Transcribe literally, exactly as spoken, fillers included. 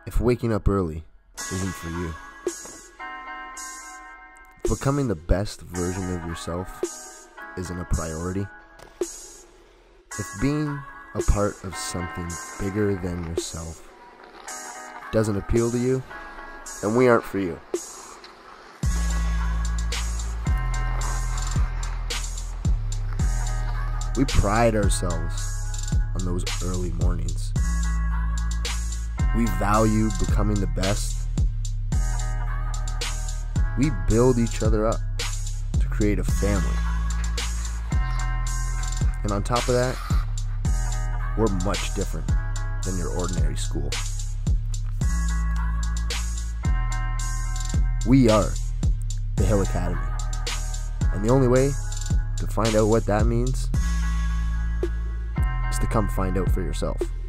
If waking up early isn't for you, if becoming the best version of yourself isn't a priority, if being a part of something bigger than yourself doesn't appeal to you, then we aren't for you. We pride ourselves on those early mornings. We value becoming the best. We build each other up to create a family. And on top of that, we're much different than your ordinary school. We are the Hill Academy. And the only way to find out what that means is to come find out for yourself.